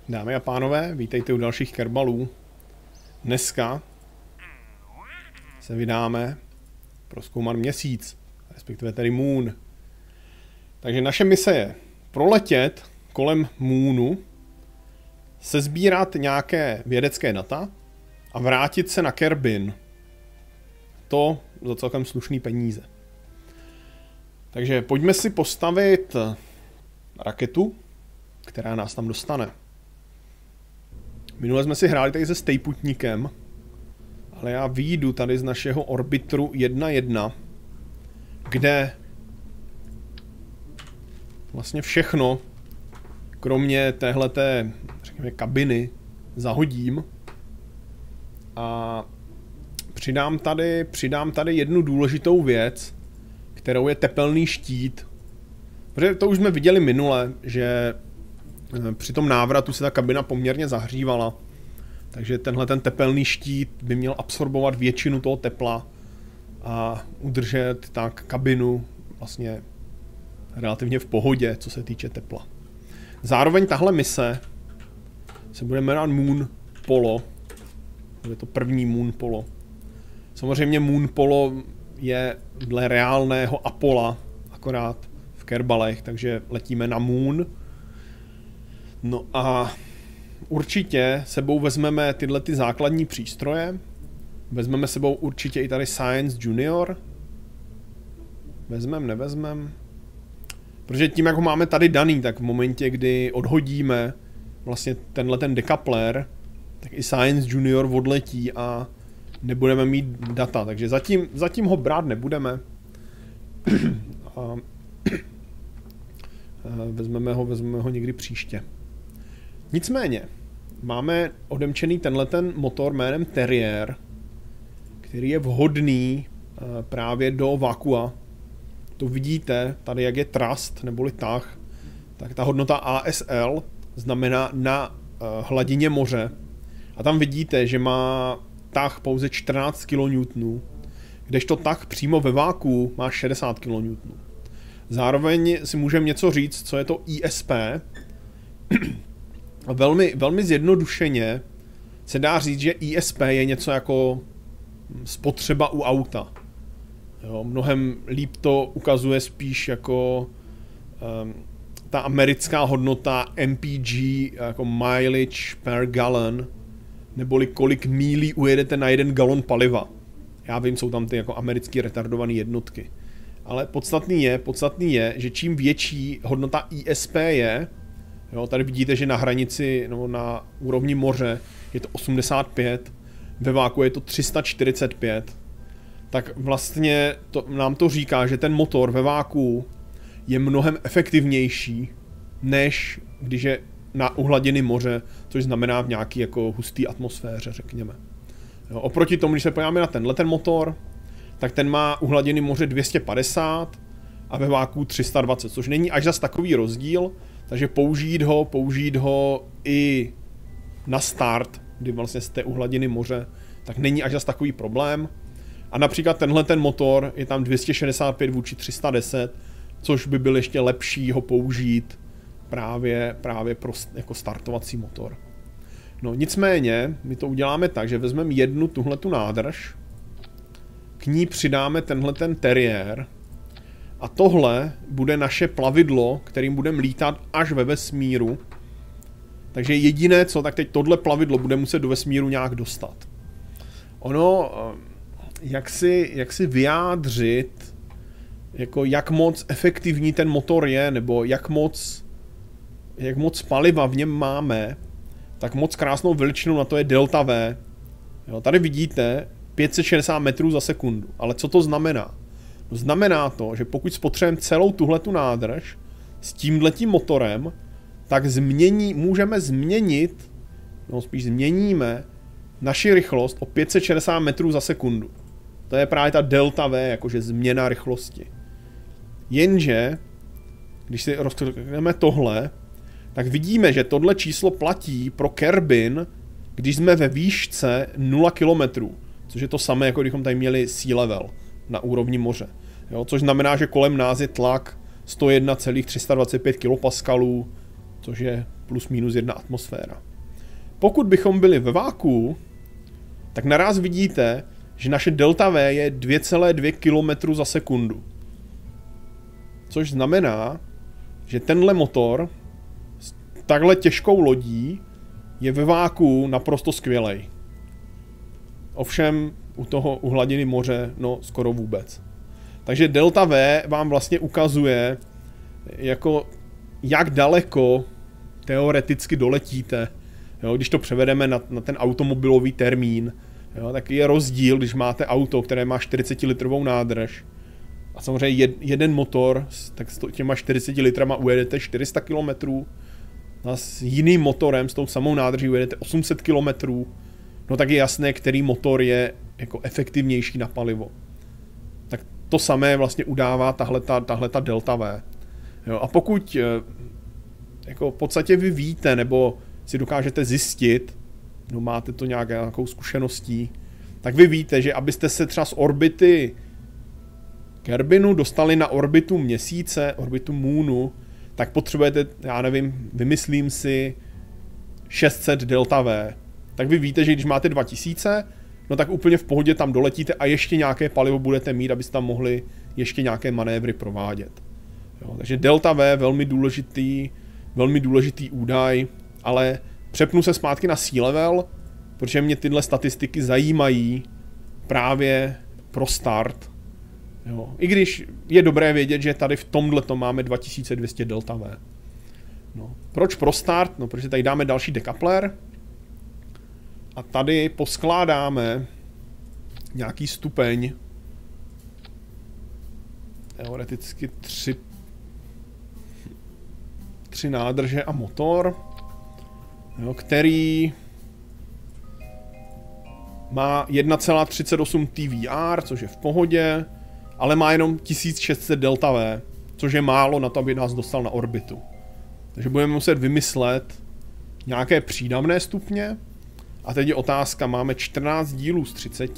Dámy a pánové, vítejte u dalších kerbalů. Dneska se vydáme prozkoumat měsíc, respektive tedy Moon. Takže naše mise je proletět kolem Moonu, sesbírat nějaké vědecké data a vrátit se na Kerbin. To za celkem slušný peníze. Takže pojďme si postavit raketu, která nás tam dostane. Minule jsme si hráli tady se Stejputníkem, ale já vyjdu tady z našeho orbitru 1.1, kde vlastně všechno, kromě téhleté, řekněme, kabiny, zahodím a přidám tady jednu důležitou věc, kterou je tepelný štít. Protože to už jsme viděli minule, že při tom návratu se ta kabina poměrně zahřívala, takže tenhle ten tepelný štít by měl absorbovat většinu toho tepla a udržet tak kabinu vlastně relativně v pohodě, co se týče tepla. Zároveň tahle mise se bude jmenovat Moon Polo. Bude to první Moon Polo. Samozřejmě Moon Polo je dle reálného Apollo, akorát v Kerbalech, takže letíme na Moon. No a určitě sebou vezmeme tyhle ty základní přístroje. Vezmeme sebou určitě i tady Science Junior. Nevezmem. Protože tím, jak ho máme tady daný, tak v momentě, kdy odhodíme vlastně tenhle ten decoupler, tak i Science Junior odletí a nebudeme mít data. Takže zatím ho brát nebudeme. A vezmeme ho někdy příště. Nicméně, máme odemčený tenhleten motor jménem Terrier, který je vhodný právě do vakua. To vidíte, tady jak je thrust neboli tah, tak ta hodnota ASL znamená na hladině moře. A tam vidíte, že má tah pouze 14 kN, kdežto tah přímo ve váku má 60 kN. Zároveň si můžeme něco říct, co je to ISP. Velmi zjednodušeně se dá říct, že ISP je něco jako spotřeba u auta. Jo, mnohem líp to ukazuje spíš jako ta americká hodnota MPG, jako mileage per gallon, neboli kolik mílí ujedete na 1 galon paliva. Já vím, jsou tam ty jako americký retardované jednotky. Ale podstatný je, že čím větší hodnota ISP je, jo, tady vidíte, že na hranici, nebo na úrovni moře je to 85, ve váku je to 345, tak vlastně nám to říká, že ten motor ve váku je mnohem efektivnější, než když je u hladiny moře, což znamená v nějaký jako hustý atmosféře, řekněme. Jo, oproti tomu, když se podíváme na tenhle motor, tak ten má u hladiny moře 250 a ve váku 320, což není až zas takový rozdíl, takže použít ho i na start, kdy vlastně jste u hladiny moře, tak není až zas takový problém. A například tenhle ten motor je tam 265 vůči 310, což by byl ještě lepší ho použít právě pro jako startovací motor. No nicméně, my to uděláme tak, že vezmeme jednu tuhletu nádrž, k ní přidáme tenhle ten Terrier a tohle bude naše plavidlo, kterým budeme lítat až ve vesmíru. Takže jediné co, tak teď tohle plavidlo bude muset do vesmíru nějak dostat. Ono, jak si vyjádřit, jako jak moc efektivní ten motor je, nebo jak moc paliva v něm máme, tak moc krásnou veličinou na to je delta V. Jo, tady vidíte 560 metrů za sekundu. Ale co to znamená? No, znamená to, že pokud spotřebujeme celou tuhletu nádrž s tímhletím motorem, tak změníme naši rychlost o 560 metrů za sekundu. To je právě ta delta V, jakože změna rychlosti. Jenže, když si rozklikneme tohle, tak vidíme, že tohle číslo platí pro Kerbin, když jsme ve výšce 0 km, což je to samé, jako kdybychom tady měli sea level na úrovni moře. Jo, což znamená, že kolem nás je tlak 101,325 kPa, což je plus minus 1 atmosféra. Pokud bychom byli ve vákuu, tak naraz vidíte, že naše delta V je 2,2 km za sekundu. Což znamená, že tenhle motor s takhle těžkou lodí je ve vákuu naprosto skvělej. Ovšem u hladiny moře, no skoro vůbec. Takže delta V vám vlastně ukazuje, jako jak daleko teoreticky doletíte. Jo, když to převedeme na ten automobilový termín, jo, tak je rozdíl, když máte auto, které má 40-litrovou nádrž a samozřejmě jeden motor, tak s těma 40 litrama ujedete 400 km a s jiným motorem, s tou samou nádrží ujedete 800 km, no tak je jasné, který motor je jako efektivnější na palivo. Tak to samé vlastně udává tahleta delta V. Jo, a pokud jako v podstatě vy víte, nebo si dokážete zjistit, no máte to nějakou zkušeností, tak vy víte, že abyste se třeba z orbity Kerbinu dostali na orbitu Měsíce, orbitu Moonu, tak potřebujete, já nevím, vymyslím si 600 delta V. Tak vy víte, že když máte 2000, no tak úplně v pohodě tam doletíte a ještě nějaké palivo budete mít, abyste tam mohli ještě nějaké manévry provádět. Jo, takže delta V velmi důležitý údaj, ale přepnu se zpátky na sea level, protože mě tyhle statistiky zajímají právě pro start. Jo. I když je dobré vědět, že tady v tomhleto máme 2200 delta V. No. Proč pro start? No, protože tady dáme další dekapler a tady poskládáme nějaký stupeň, teoreticky 3 nádrže a motor, jo, který má 1,38 TVR, což je v pohodě, ale má jenom 1600 delta V, což je málo na to, aby nás dostal na orbitu. Takže budeme muset vymyslet nějaké přídavné stupně. A teď je otázka, máme 14 dílů z 30.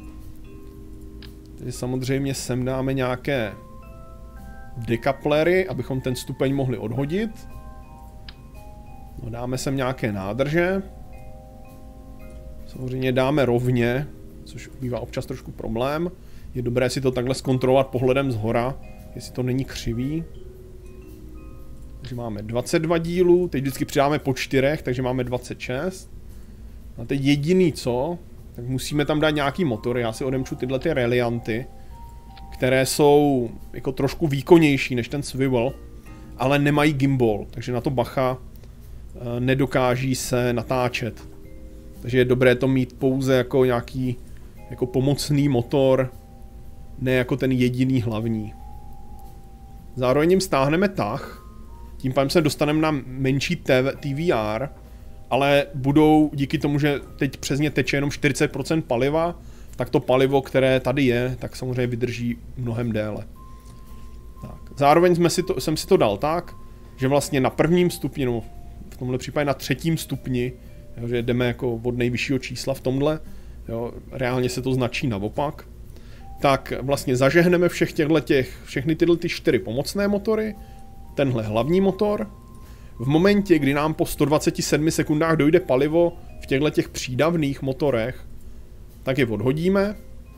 Takže samozřejmě sem dáme nějaké dekaplery, abychom ten stupeň mohli odhodit. No, dáme sem nějaké nádrže. Samozřejmě dáme rovně, což bývá občas trošku problém. Je dobré si to takhle zkontrolovat pohledem zhora, jestli to není křivý. Takže máme 22 dílů, teď vždycky přidáme po 4, takže máme 26. A teď jediný co, tak musíme tam dát nějaký motor. Já si odemču tyhle ty Relianty, které jsou jako trošku výkonnější než ten Swivel, ale nemají gimbal, takže na to bacha, nedokáží se natáčet. Takže je dobré to mít pouze jako nějaký jako pomocný motor, ne jako ten jediný hlavní. Zároveň jim stáhneme tah, tím pádem se dostaneme na menší TVR, ale budou, díky tomu, že teď přes ně teče jenom 40% paliva, tak to palivo, které tady je, tak samozřejmě vydrží mnohem déle. Tak. Zároveň jsem si to dal tak, že vlastně na prvním stupni, no v tomhle případě na 3. stupni, jo, že jdeme jako od nejvyššího čísla v tomhle, jo, reálně se to značí naopak, tak vlastně zažehneme všechny tyhle 4 pomocné motory, tenhle hlavní motor. V momentě, kdy nám po 127 sekundách dojde palivo v těchto přídavných motorech, tak je odhodíme.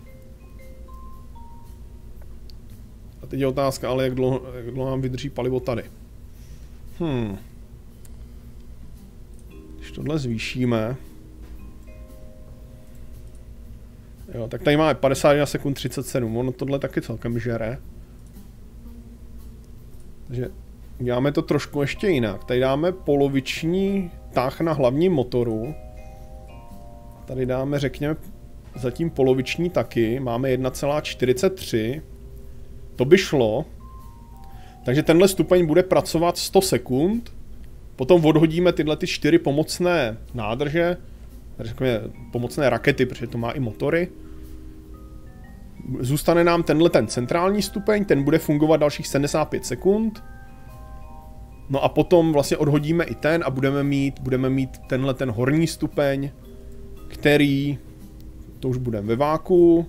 A teď je otázka, ale jak dlouho nám vydrží palivo tady. Když tohle zvýšíme, jo, tak tady máme 51 sekund 37, ono tohle taky celkem žere. Takže uděláme to trošku ještě jinak. Tady dáme poloviční tah na hlavním motoru. Tady dáme, řekněme, zatím poloviční taky. Máme 1,43. To by šlo. Takže tenhle stupeň bude pracovat 100 sekund. Potom odhodíme tyhle 4 pomocné nádrže. Řekněme pomocné rakety, protože to má i motory. Zůstane nám ten centrální stupeň, ten bude fungovat dalších 75 sekund. No a potom vlastně odhodíme i ten a budeme mít ten horní stupeň, který, to už budeme ve váku,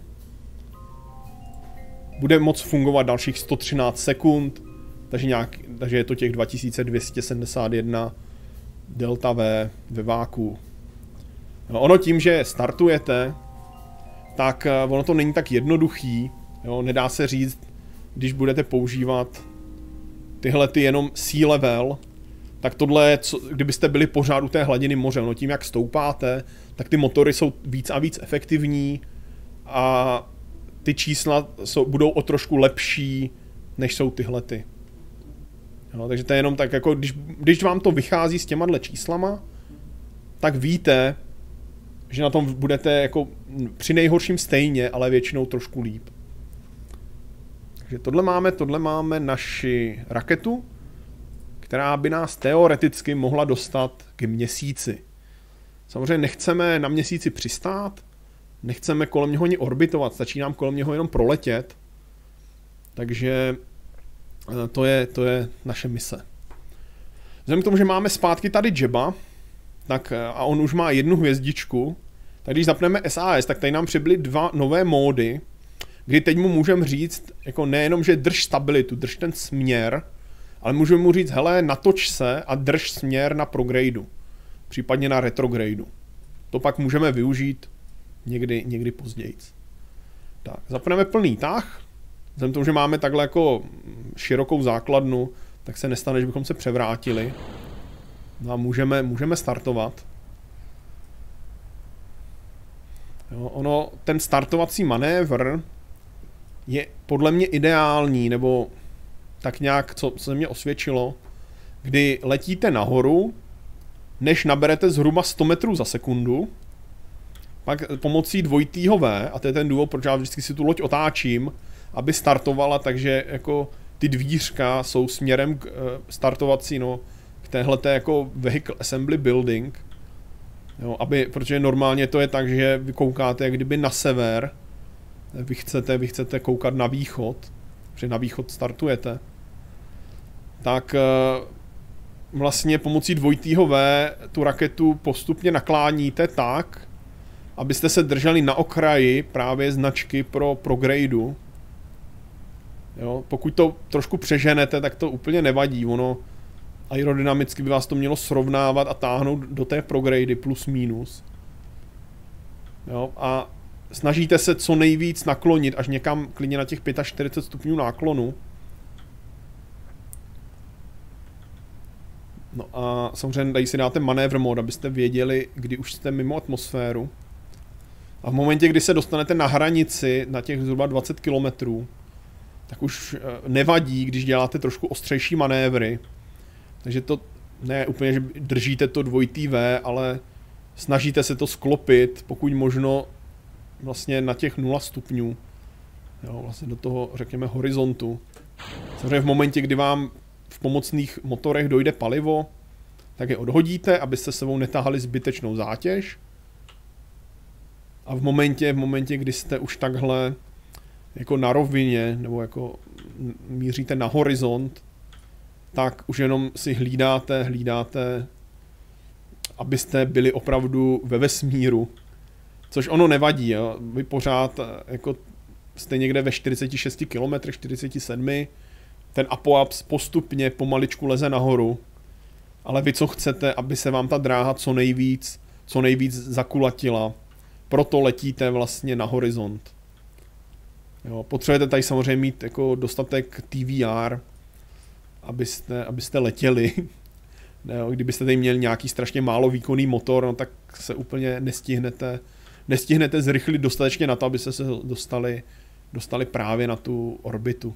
bude moct fungovat dalších 113 sekund, takže je to těch 2271 delta V ve váku. No, ono tím, že startujete, tak ono to není tak jednoduchý. Jo? Nedá se říct, když budete používat tyhle ty jenom sea level, tak tohle, kdybyste byli pořád u té hladiny moře, no tím jak stoupáte, tak ty motory jsou víc a víc efektivní a ty čísla budou o trošku lepší, než jsou tyhle ty. Jo, takže to je jenom tak, jako když vám to vychází s těma číslama, tak víte, že na tom budete jako při nejhorším stejně, ale většinou trošku líp. Takže tohle máme naši raketu, která by nás teoreticky mohla dostat k měsíci. Samozřejmě nechceme na měsíci přistát, nechceme kolem něho ani orbitovat, stačí nám kolem něho jenom proletět. Takže to je naše mise. Vzhledem k tomu, že máme zpátky tady Jeba, tak, a on už má 1 hvězdičku, tak když zapneme SAS, tak tady nám přibyly 2 nové módy, kdy teď mu můžeme říct, jako nejenom, že drž stabilitu, drž ten směr, ale můžeme mu říct, hele, natoč se a drž směr na progradu, případně na retrogradu. To pak můžeme využít někdy později. Tak, zapneme plný tah. Vzhledem k tomu, že máme takhle jako širokou základnu, tak se nestane, že bychom se převrátili. No a můžeme startovat. Jo, ten startovací manévr je podle mě ideální, nebo tak nějak, co se mě osvědčilo, kdy letíte nahoru, než naberete zhruba 100 metrů za sekundu, pak pomocí dvojitýho V, a to je ten důvod, proč já vždycky si tu loď otáčím, aby startovala, takže jako ty dvířka jsou směrem k startovací, k téhleté jako vehicle assembly building, jo, protože normálně to je tak, že vy koukáte jak kdyby na sever, vy chcete koukat na východ, protože na východ startujete, tak vlastně pomocí dvojitýho V tu raketu postupně nakláníte tak, abyste se drželi na okraji právě značky pro progradu. Jo, pokud to trošku přeženete, tak to úplně nevadí, ono aerodynamicky by vás to mělo srovnávat a táhnout do té progrady plus minus. Jo, a snažíte se co nejvíc naklonit, až někam klidně na těch 45 stupňů náklonu. No a samozřejmě tady si dáte manévr mod, abyste věděli, kdy už jste mimo atmosféru. A v momentě, kdy se dostanete na hranici, na těch zhruba 20 km, tak už nevadí, když děláte trošku ostřejší manévry. Takže to ne úplně, že držíte to dvojitý V, ale snažíte se to sklopit, pokud možno vlastně na těch 0 stupňů. Jo, vlastně do toho, řekněme, horizontu. Samozřejmě v momentě, kdy vám v pomocných motorech dojde palivo, tak je odhodíte, abyste sebou netahali zbytečnou zátěž. A v momentě, kdy jste už takhle jako na rovině, nebo jako míříte na horizont, tak už jenom si hlídáte, abyste byli opravdu ve vesmíru. Což ono nevadí, jo. Vy pořád jako jste někde ve 46 km, 47, ten apoaps postupně pomaličku leze nahoru, ale vy co chcete, aby se vám ta dráha co nejvíc zakulatila, proto letíte vlastně na horizont. Jo, potřebujete tady samozřejmě mít jako dostatek TVR, abyste letěli. Jo, kdybyste tady měli nějaký strašně málo výkonný motor, no tak se úplně nestihnete zrychlit dostatečně na to, abyste se dostali právě na tu orbitu.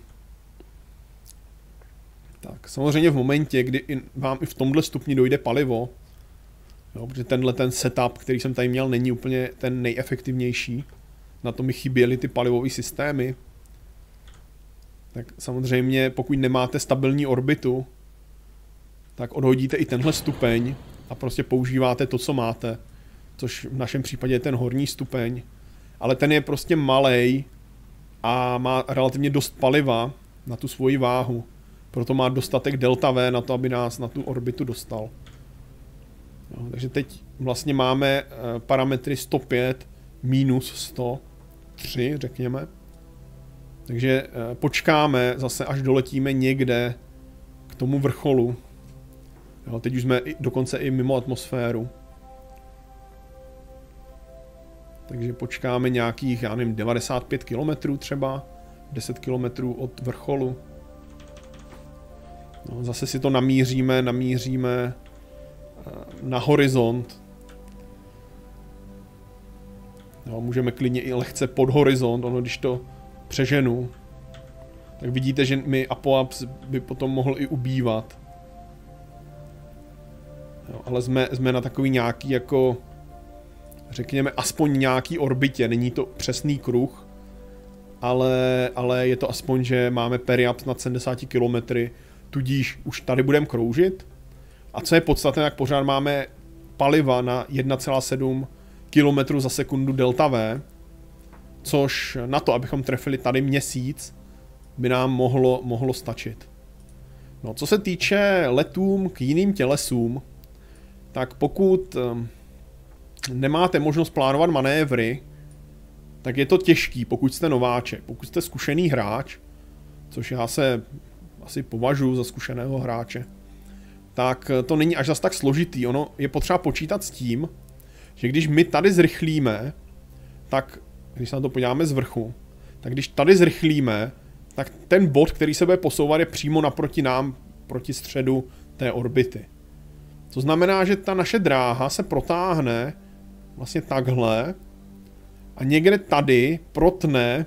Tak, samozřejmě v momentě, kdy vám i v tomhle stupni dojde palivo, jo, protože ten setup, který jsem tady měl, není úplně ten nejefektivnější, na to mi chyběly ty palivové systémy, tak samozřejmě pokud nemáte stabilní orbitu, tak odhodíte i tenhle stupeň a prostě používáte to, co máte, což v našem případě je ten horní stupeň, ale ten je prostě malej a má relativně dost paliva na tu svoji váhu, proto má dostatek delta V na to, aby nás na tu orbitu dostal. Jo, takže teď vlastně máme parametry 105 minus 103, řekněme. Takže počkáme zase, až doletíme někde k tomu vrcholu. Jo, teď už jsme dokonce i mimo atmosféru. Takže počkáme nějakých, já nevím, 95 km třeba, 10 km od vrcholu. No, zase si to namíříme na horizont. No, můžeme klidně i lehce pod horizont, ono když to přeženu, tak vidíte, že mi apoaps by potom mohl i ubývat. Jo, ale jsme na takový nějaký jako, řekněme, aspoň nějaký orbitě, není to přesný kruh, ale je to aspoň, že máme periaps nad 70 km, tudíž už tady budeme kroužit. A co je podstatné, jak pořád máme paliva na 1,7 km za sekundu delta V, což na to, abychom trefili tady měsíc, by nám mohlo stačit. No, co se týče letům k jiným tělesům, tak pokud nemáte možnost plánovat manévry, tak je to těžký, pokud jste nováček. Pokud jste zkušený hráč, což já se asi považuji za zkušeného hráče, tak to není až zas tak složitý. Ono je potřeba počítat s tím, že když my tady zrychlíme, tak když se na to podíváme z vrchu, tak když tady zrychlíme, tak ten bod, který se bude posouvat, je přímo naproti nám, proti středu té orbity. To znamená, že ta naše dráha se protáhne vlastně takhle a někde tady protne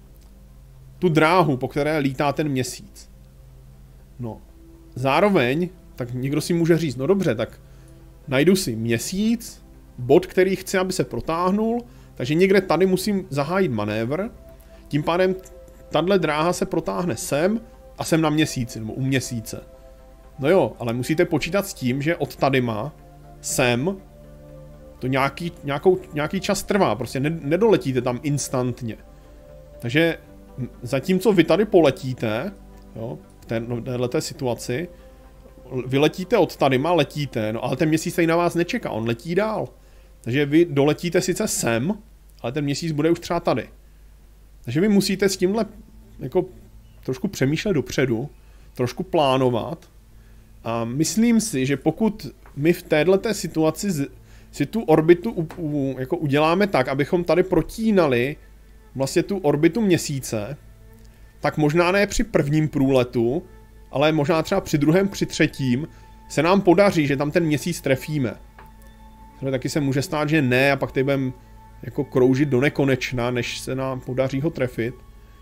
tu dráhu, po které lítá ten měsíc. No, zároveň, tak někdo si může říct, no dobře, tak najdu si měsíc, bod, který chci, aby se protáhnul, takže někde tady musím zahájit manévr, tím pádem tahle dráha se protáhne sem a sem na měsíci, nebo u měsíce. No jo, ale musíte počítat s tím, že od tady má sem to nějaký čas trvá, prostě nedoletíte tam instantně. Takže zatímco vy tady poletíte, jo, v této situaci, vyletíte od tadyma, letíte, no ale ten měsíc tady na vás nečeká, on letí dál. Takže vy doletíte sice sem, ale ten měsíc bude už třeba tady. Takže vy musíte s tímhle jako trošku přemýšlet dopředu, trošku plánovat. A myslím si, že pokud my v této situaci si tu orbitu jako uděláme tak, abychom tady protínali vlastně tu orbitu měsíce, tak možná ne při prvním průletu, ale možná třeba při druhém, při třetím se nám podaří, že tam ten měsíc trefíme. Taky se může stát, že ne, a pak tady budeme jako kroužit do nekonečna, než se nám podaří ho trefit.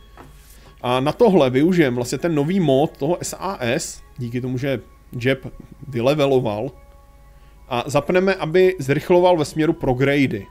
A na tohle využijeme vlastně ten nový mod toho SAS, díky tomu, že Jeb vyleveloval, a zapneme, aby zrychloval ve směru progrady.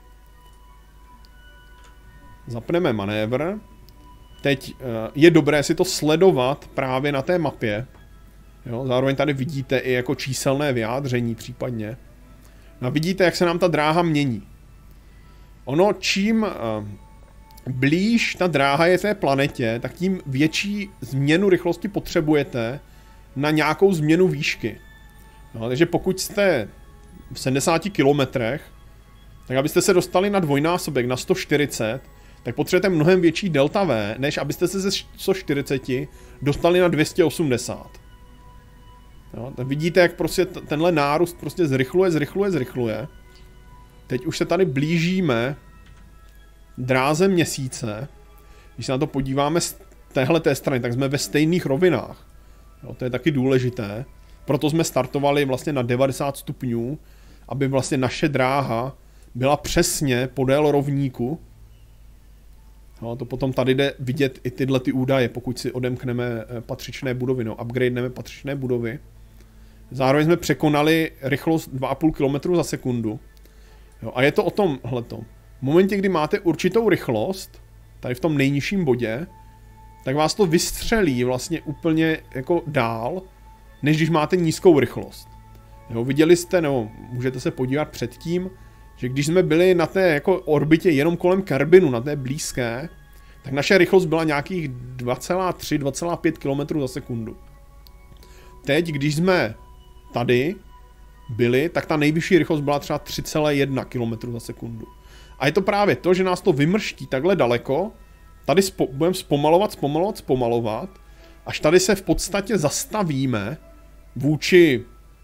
Zapneme manévr. Teď je dobré si to sledovat právě na té mapě. Jo, zároveň tady vidíte i jako číselné vyjádření případně. No a vidíte, jak se nám ta dráha mění. Ono, čím blíž ta dráha je té planetě, tak tím větší změnu rychlosti potřebujete na nějakou změnu výšky. No, takže pokud jste v 70 kilometrech, tak abyste se dostali na dvojnásobek, na 140, tak potřebujete mnohem větší delta V, než abyste se ze 140 dostali na 280. Jo, tak vidíte, jak prostě tenhle nárůst prostě zrychluje. Teď už se tady blížíme dráze měsíce. Když se na to podíváme z téhleté strany, tak jsme ve stejných rovinách. Jo, to je taky důležité. Proto jsme startovali vlastně na 90 stupňů, aby vlastně naše dráha byla přesně podél rovníku. No, to potom tady jde vidět i tyhle ty údaje, pokud si odemkneme patřičné budovy, no, upgradeneme patřičné budovy. Zároveň jsme překonali rychlost 2,5 km za sekundu. Jo, a je to o tomhleto. V momentě, kdy máte určitou rychlost, tady v tom nejnižším bodě, tak vás to vystřelí vlastně úplně jako dál, než když máte nízkou rychlost. Jo, viděli jste, nebo můžete se podívat předtím, že když jsme byli na té jako orbitě jenom kolem Kerbinu, na té blízké, tak naše rychlost byla nějakých 2,3-2,5 km za sekundu. Teď, když jsme tady byli, tak ta nejvyšší rychlost byla třeba 3,1 km za sekundu. A je to právě to, že nás to vymrští takhle daleko, tady budeme zpomalovat, až tady se v podstatě zastavíme vůči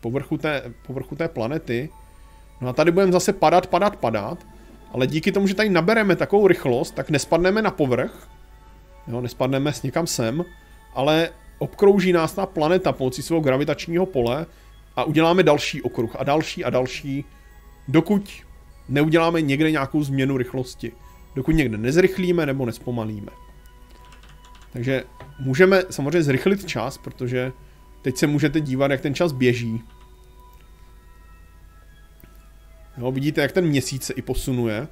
povrchu té planety. No a tady budeme zase padat, ale díky tomu, že tady nabereme takovou rychlost, tak nespadneme na povrch, jo, nespadneme s někam sem, ale obkrouží nás ta planeta pomocí svého gravitačního pole a uděláme další okruh a další, dokud neuděláme někde nějakou změnu rychlosti. Dokud někde nezrychlíme nebo nespomalíme. Takže můžeme samozřejmě zrychlit čas, protože teď se můžete dívat, jak ten čas běží. Jo, vidíte, jak ten měsíc se i posunuje.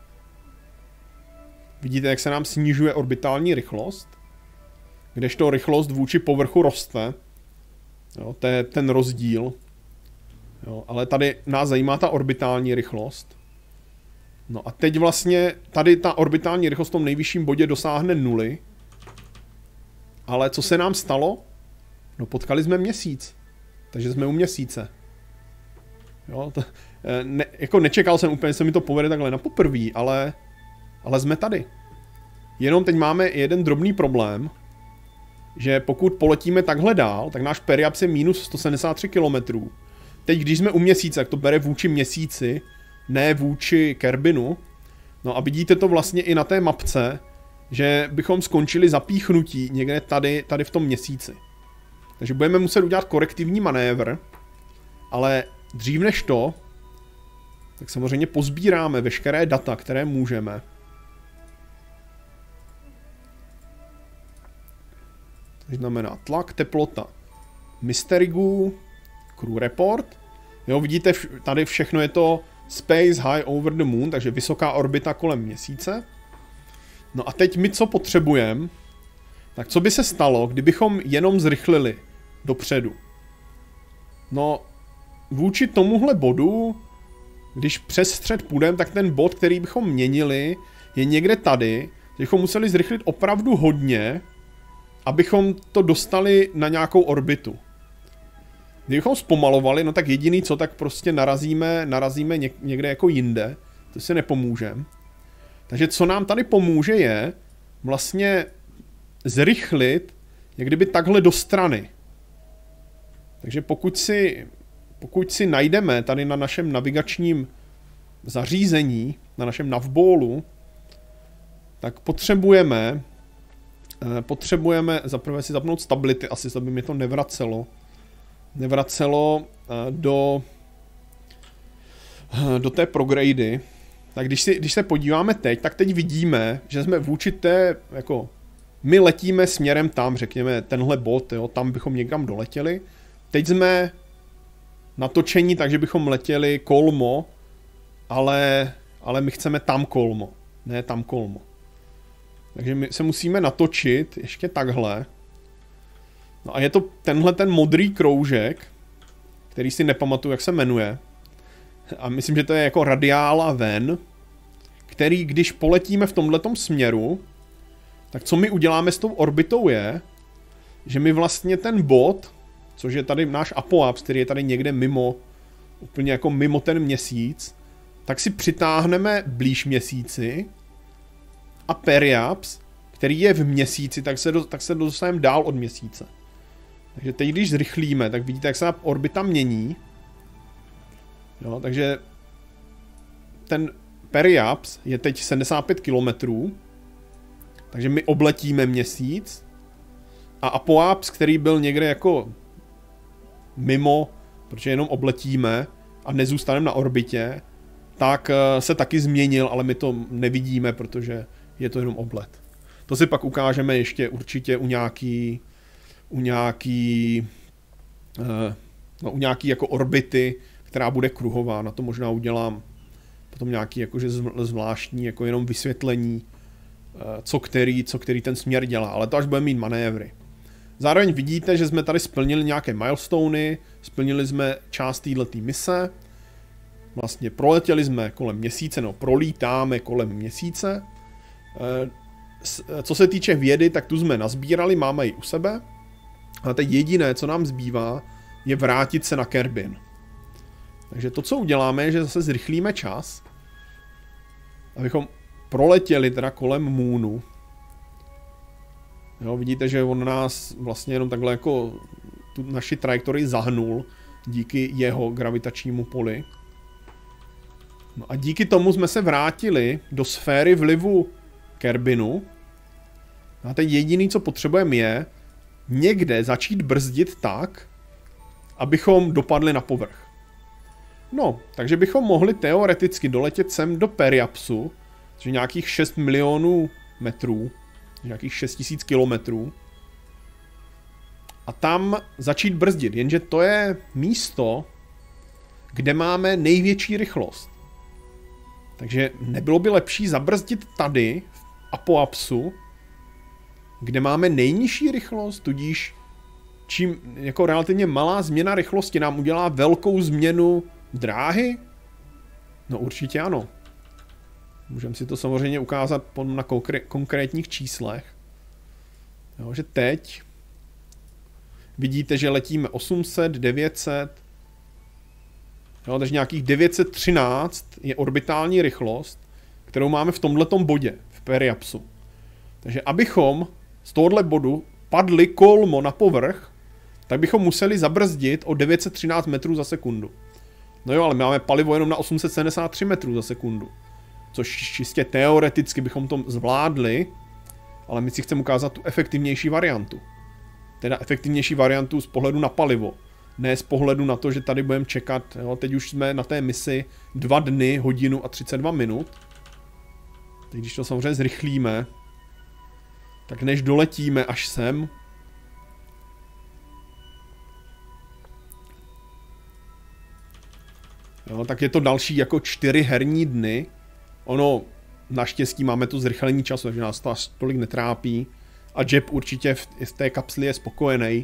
Vidíte, jak se nám snižuje orbitální rychlost. Kdežto rychlost vůči povrchu roste. Jo, to je ten rozdíl. Jo, ale tady nás zajímá ta orbitální rychlost. No a teď vlastně tady ta orbitální rychlost v tom nejvyšším bodě dosáhne nuly. Ale co se nám stalo? No potkali jsme měsíc. Takže jsme u měsíce. Jo, jako nečekal jsem úplně, že se mi to povede takhle na poprví, ale jsme tady. Jenom teď máme jeden drobný problém, že pokud poletíme takhle dál, tak náš periaps je minus 173 km. Teď, když jsme u měsíce, tak to bere vůči měsíci, ne vůči Kerbinu. No a vidíte to vlastně i na té mapce, že bychom skončili zapíchnutí někde tady v tom měsíci. Takže budeme muset udělat korektivní manévr, ale dřív než to, tak samozřejmě pozbíráme veškeré data, které můžeme. To znamená tlak, teplota, Mysterigu, Crew Report. Jo, vidíte, tady všechno je to Space High Over the Moon, takže vysoká orbita kolem měsíce. No a teď my co potřebujeme, tak co by se stalo, kdybychom jenom zrychlili dopředu? No, vůči tomuhle bodu, když přes střed půjdeme, tak ten bod, který bychom měnili, je někde tady, bychom museli zrychlit opravdu hodně, abychom to dostali na nějakou orbitu. Kdybychom zpomalovali, no tak jediný co, tak prostě narazíme někde jako jinde, to si nepomůžeme. Takže co nám tady pomůže je vlastně zrychlit jak kdyby takhle do strany. Takže pokud si najdeme tady na našem navigačním zařízení, na našem navballu, tak potřebujeme zaprvé si zapnout stability, asi aby mi to nevracelo do té progrady. Tak když se podíváme teď, tak teď vidíme, že jsme vůči té, jako my letíme směrem tam, řekněme tenhle bod, jo, tam bychom někam doletěli. Teď jsme natočení, takže bychom letěli kolmo, ale my chceme tam kolmo, ne tam kolmo. Takže my se musíme natočit ještě takhle. No a je to tenhle ten modrý kroužek, který si nepamatuju, jak se jmenuje. A myslím, že to je jako radiála ven, který, když poletíme v tomhletom směru, tak co my uděláme s tou orbitou je, že my vlastně ten bod, což je tady náš apoaps, který je tady někde mimo, úplně jako mimo ten měsíc, tak si přitáhneme blíž měsíci a periaps, který je v měsíci, tak se dostaneme dál od měsíce. Takže teď, když zrychlíme, tak vidíte, jak se ta orbita mění. Jo, takže ten periaps je teď 75 km, takže my obletíme měsíc a apoaps, který byl někde jako mimo, protože jenom obletíme a nezůstaneme na orbitě, tak se taky změnil, ale my to nevidíme, protože je to jenom oblet. To si pak ukážeme ještě určitě u nějaký jako orbity, která bude kruhová. Na to možná udělám potom nějaký jakože zvláštní jako jenom vysvětlení, co který ten směr dělá, ale to až budeme mít manévry. Zároveň vidíte, že jsme tady splnili nějaké milestony, splnili jsme část této mise, vlastně proletěli jsme kolem měsíce, no prolítáme kolem měsíce. Co se týče vědy, tak tu jsme nazbírali, máme ji u sebe. A teď jediné, co nám zbývá, je vrátit se na Kerbin. Takže to, co uděláme, je, že zase zrychlíme čas, abychom proletěli teda kolem Moonu. Jo, vidíte, že on nás vlastně jenom takhle jako tu naši trajektorii zahnul, díky jeho gravitačnímu poli. No a díky tomu jsme se vrátili do sféry vlivu Kerbinu. A teď jediný, co potřebujeme, je někde začít brzdit tak, abychom dopadli na povrch. No, takže bychom mohli teoreticky doletět sem do Periapsu, což je nějakých 6 milionů metrů, nějakých 6 000 kilometrů, a tam začít brzdit, jenže to je místo, kde máme největší rychlost. Takže nebylo by lepší zabrzdit tady, v Apoapsu, kde máme nejnižší rychlost, tudíž čím jako relativně malá změna rychlosti nám udělá velkou změnu dráhy? No určitě ano. Můžeme si to samozřejmě ukázat na konkrétních číslech. Jo, že teď vidíte, že letíme 800, 900, jo, takže nějakých 913 je orbitální rychlost, kterou máme v tomhletom bodě, v Periapsu. Takže abychom z tohohle bodu padli kolmo na povrch, tak bychom museli zabrzdit o 913 metrů za sekundu. No jo, ale my máme palivo jenom na 873 metrů za sekundu. Což čistě teoreticky bychom to zvládli, ale my si chceme ukázat tu efektivnější variantu. Teda efektivnější variantu z pohledu na palivo. Ne z pohledu na to, že tady budeme čekat, jo, teď už jsme na té misi 2 dny, hodinu a 32 minut. Teď když to samozřejmě zrychlíme, tak než doletíme až sem, jo, tak je to další jako 4 herní dny. Ono, naštěstí máme to zrychlení času, takže nás to až tolik netrápí. A Jeb určitě v té kapsli je spokojený.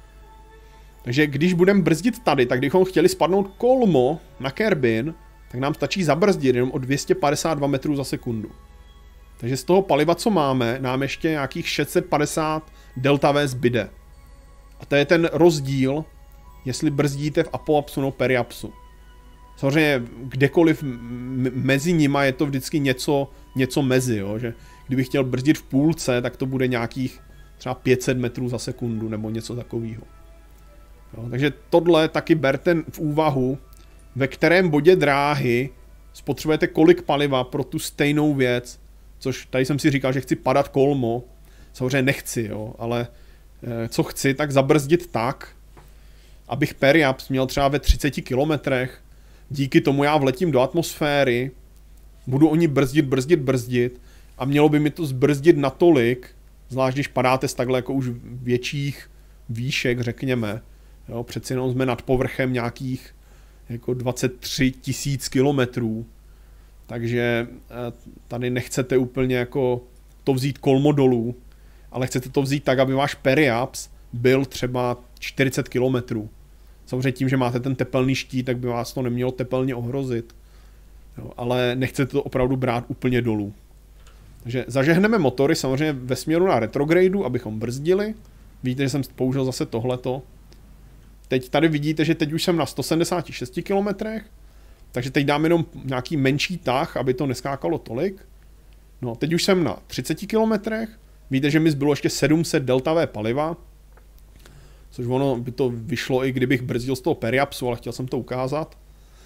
Takže když budeme brzdit tady, tak kdybychom chtěli spadnout kolmo na Kerbin, tak nám stačí zabrzdit jenom o 252 metrů za sekundu. Takže z toho paliva, co máme, nám ještě nějakých 650 delta V zbyde. A to je ten rozdíl, jestli brzdíte v Apoapsu nebo Periapsu. Samozřejmě kdekoliv mezi nima je to vždycky něco mezi, jo? Že kdybych chtěl brzdit v půlce, tak to bude nějakých třeba 500 metrů za sekundu nebo něco takového. Takže tohle taky berte v úvahu, ve kterém bodě dráhy spotřebujete kolik paliva pro tu stejnou věc, což tady jsem si říkal, že chci padat kolmo, samozřejmě nechci, jo? Ale co chci, tak zabrzdit tak, abych Periaps měl třeba ve 30 kilometrech. Díky tomu já vletím do atmosféry, budu o ní brzdit a mělo by mi to zbrzdit natolik, zvlášť když padáte z takhle jako už větších výšek, řekněme. Jo, přeci jenom jsme nad povrchem nějakých jako 23 000 kilometrů. Takže tady nechcete úplně jako to vzít kolmo dolů, ale chcete to vzít tak, aby váš Periaps byl třeba 40 kilometrů. Samozřejmě tím, že máte ten tepelný štít, tak by vás to nemělo tepelně ohrozit. Jo, ale nechcete to opravdu brát úplně dolů. Takže zažehneme motory samozřejmě ve směru na retrogradu, abychom brzdili. Vidíte, že jsem použil zase tohleto. Teď tady vidíte, že teď už jsem na 176 km, takže teď dám jenom nějaký menší tah, aby to neskákalo tolik. No, teď už jsem na 30 km. Vidíte, že mi zbylo ještě 700 delta V paliva. Což ono by to vyšlo, i kdybych brzdil z toho Periapsu, ale chtěl jsem to ukázat.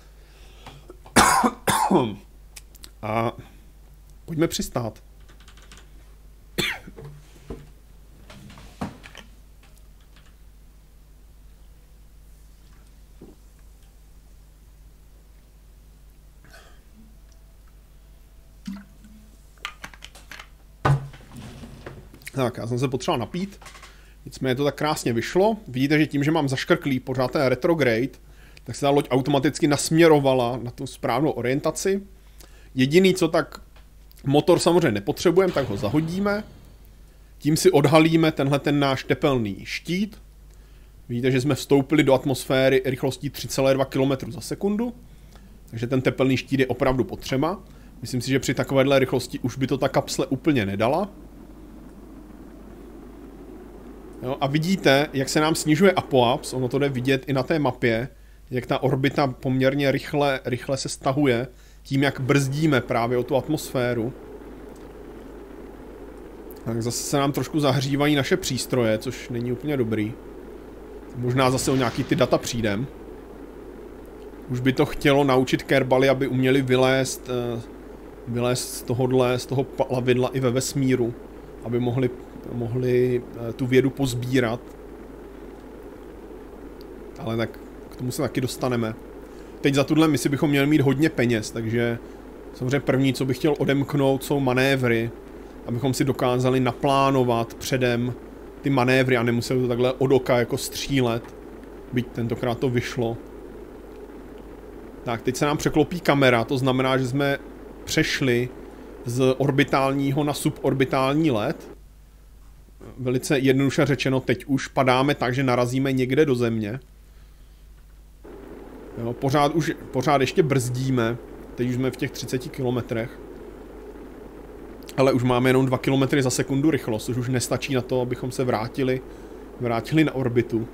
A pojďme přistát. Tak, já jsem se potřeboval napít. Nicméně to tak krásně vyšlo. Vidíte, že tím, že mám zaškrklý pořád ten retrograde, tak se ta loď automaticky nasměrovala na tu správnou orientaci. Jediný, co tak motor samozřejmě nepotřebujeme, tak ho zahodíme. Tím si odhalíme tenhle ten náš tepelný štít. Vidíte, že jsme vstoupili do atmosféry rychlostí 3,2 km za sekundu. Takže ten tepelný štít je opravdu potřeba. Myslím si, že při takovéhle rychlosti už by to ta kapsle úplně nedala. Jo, a vidíte, jak se nám snižuje Apoaps, ono to jde vidět i na té mapě, jak ta orbita poměrně rychle se stahuje, tím, jak brzdíme právě o tu atmosféru. Tak zase se nám trošku zahřívají naše přístroje, což není úplně dobrý. Možná zase o nějaký ty data přijdem. Už by to chtělo naučit Kerbaly, aby uměli vylézt z toho plavidla i ve vesmíru, aby mohli tu vědu pozbírat. Ale tak k tomu se taky dostaneme. Teď za tuhle misi bychom měli mít hodně peněz, takže samozřejmě první, co bych chtěl odemknout, jsou manévry, abychom si dokázali naplánovat předem ty manévry a nemuseli to takhle od oka jako střílet, byť tentokrát to vyšlo. Tak, teď se nám překlopí kamera, to znamená, že jsme přešli z orbitálního na suborbitální let. Velice jednoduše řečeno, teď už padáme tak, že narazíme někde do země. Jo, pořád ještě brzdíme, teď už jsme v těch 30 kilometrech. Ale už máme jenom 2 km za sekundu rychlost, což už nestačí na to, abychom se vrátili na orbitu.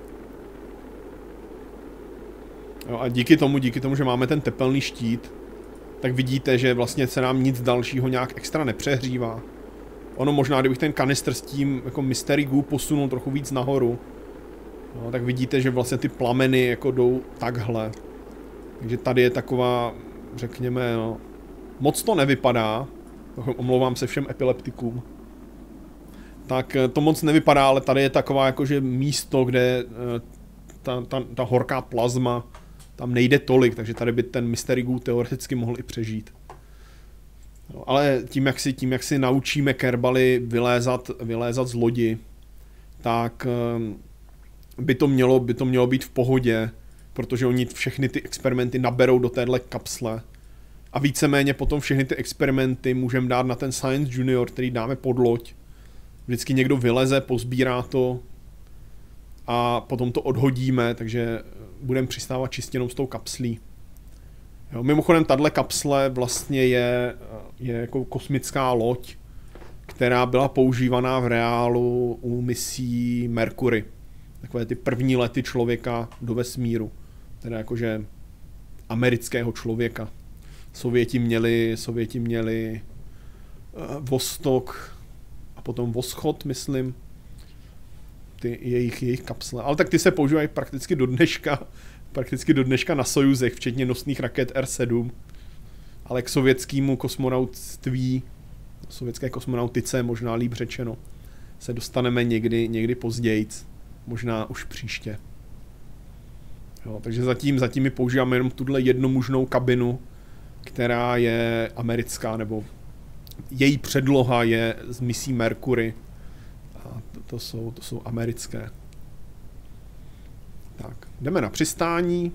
Jo, a díky tomu, že máme ten tepelný štít, tak vidíte, že vlastně se nám nic dalšího nějak extra nepřehřívá. Ono možná, kdybych ten kanistr s tím jako Mystery Goo posunul trochu víc nahoru, no, tak vidíte, že vlastně ty plameny jako jdou takhle. Takže tady je taková, řekněme, no, moc to nevypadá. Omlouvám se všem epileptikům. Tak to moc nevypadá, ale tady je taková jakože místo, kde ta horká plazma tam nejde tolik, takže tady by ten Mystery Goo teoreticky mohl i přežít. No, ale tím, jak si naučíme Kerbaly vylézat z lodi, tak by to mělo být v pohodě, protože oni všechny ty experimenty naberou do téhle kapsle. A víceméně potom všechny ty experimenty můžeme dát na ten Science Junior, který dáme pod loď. Vždycky někdo vyleze, pozbírá to a potom to odhodíme, takže budeme přistávat čistě jenom s tou kapslí. Jo, mimochodem, tahle kapsle vlastně je jako kosmická loď, která byla používaná v reálu u misí Mercury. Takové ty první lety člověka do vesmíru. Teda jakože amerického člověka. Sověti měli Vostok a potom Voschod, myslím. Ty jejich kapsle. Ale tak ty se používají prakticky do dneška na Sojuzech, včetně nosných raket R-7. Ale k sovětskému kosmonautství, sovětské kosmonautice, možná líp řečeno, se dostaneme někdy později. Možná už příště. Jo, takže zatím my používáme jenom tuhle jednomužnou kabinu, která je americká, nebo její předloha je z misí Mercury. A to jsou americké. Tak, jdeme na přistání.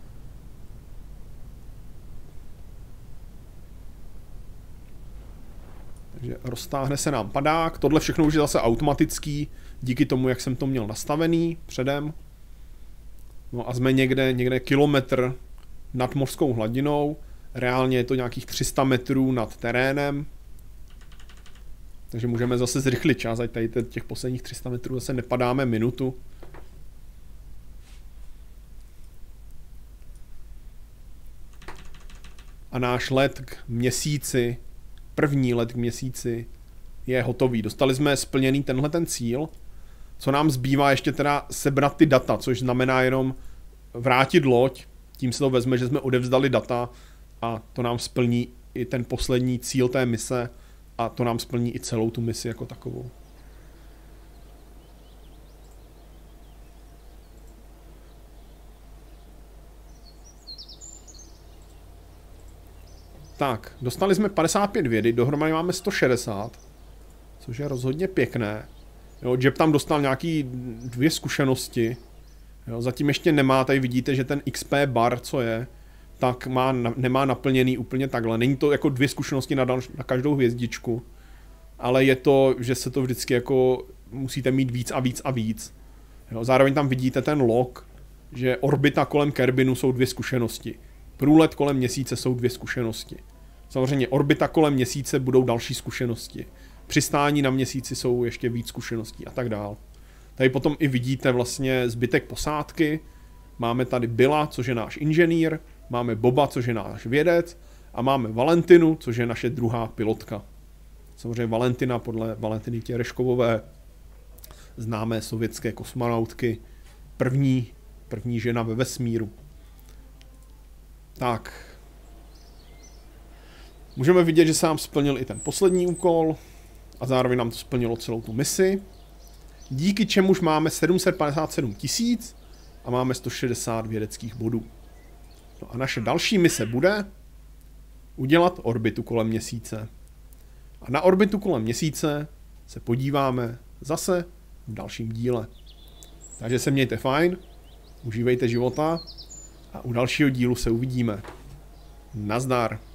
Takže roztáhne se nám padák. Tohle všechno už je zase automatický, díky tomu, jak jsem to měl nastavený předem. No a jsme někde kilometr nad mořskou hladinou. Reálně je to nějakých 300 metrů nad terénem. Takže můžeme zase zrychlit čas, ať tady těch posledních 300 metrů zase nepadáme minutu. A náš let k měsíci, první let k měsíci, je hotový. Dostali jsme splněný tenhle ten cíl. Co nám zbývá ještě teda sebrat ty data, což znamená jenom vrátit loď. Tím se to vezme, že jsme odevzdali data a to nám splní i ten poslední cíl té mise a to nám splní i celou tu misi jako takovou. Tak, dostali jsme 55 vědy, dohromady máme 160, což je rozhodně pěkné. Jo, Jeb tam dostal nějaký 2 zkušenosti, jo, zatím ještě nemá, tady vidíte, že ten XP bar, co je, tak nemá naplněný úplně takhle. Není to jako 2 zkušenosti na každou hvězdičku, ale je to, že se to vždycky jako musíte mít víc a víc a víc. Jo, zároveň tam vidíte ten log, že orbita kolem Kerbinu jsou 2 zkušenosti. Průlet kolem měsíce jsou 2 zkušenosti. Samozřejmě orbita kolem měsíce budou další zkušenosti. Přistání na měsíci jsou ještě víc zkušeností a tak dál. Tady potom i vidíte vlastně zbytek posádky. Máme tady Billa, což je náš inženýr, máme Boba, což je náš vědec a máme Valentinu, což je naše druhá pilotka. Samozřejmě Valentina podle Valentiny Tereškovové, známé sovětské kosmonautky, první žena ve vesmíru. Tak. Můžeme vidět, že se nám splnil i ten poslední úkol a zároveň nám to splnilo celou tu misi. Díky čemuž máme 757 000 a máme 160 vědeckých bodů. No a naše další mise bude udělat orbitu kolem měsíce. A na orbitu kolem měsíce se podíváme zase v dalším díle. Takže se mějte fajn, užívejte života a u dalšího dílu se uvidíme. Nazdar.